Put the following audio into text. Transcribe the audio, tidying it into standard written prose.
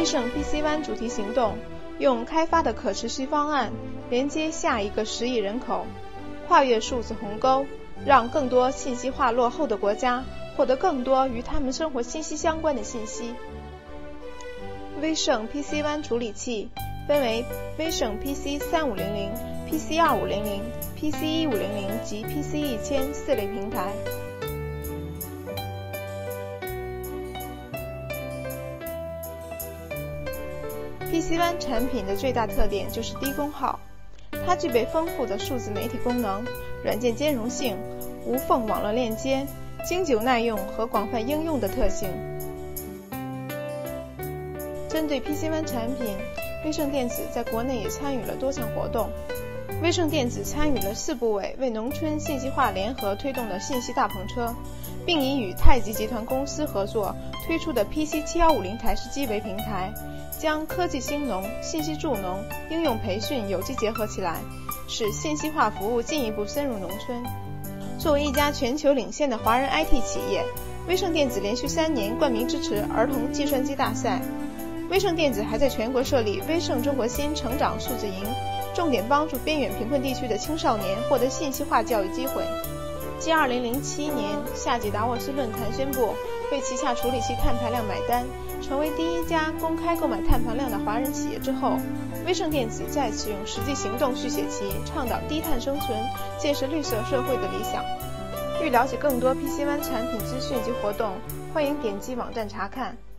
威盛 PC One 主题行动用开发的可持续方案连接下一个10亿人口，跨越数字鸿沟，让更多信息化落后的国家获得更多与他们生活息息相关的信息。威盛 PC One 处理器分为威盛 PC3500、PC2500、PC1500 及 PC1000 4类平台。PC One 产品的最大特点就是低功耗，它具备丰富的数字媒体功能、软件兼容性、无缝网络链接、经久耐用和广泛应用的特性。针对 PC One 产品，威盛电子在国内也参与了多项活动。威盛电子参与了4部委为农村信息化联合推动的信息大篷车，并以与太极集团公司合作推出的 PC7150 台式机为平台，将科技兴农、信息助农、应用培训有机结合起来，使信息化服务进一步深入农村。作为一家全球领先的华人 IT 企业，威盛电子连续3年冠名支持儿童计算机大赛。威盛电子还在全国设立威盛中国新成长数字营，重点帮助边远贫困地区的青少年获得信息化教育机会。继2007年夏季达沃斯论坛宣布为旗下处理器碳排量买单，成为第一家公开购买碳排量的华人企业之后，威盛电子再次用实际行动续写其倡导低碳生存、建设绿色社会的理想。欲了解更多 PC One 产品资讯及活动，欢迎点击网站查看。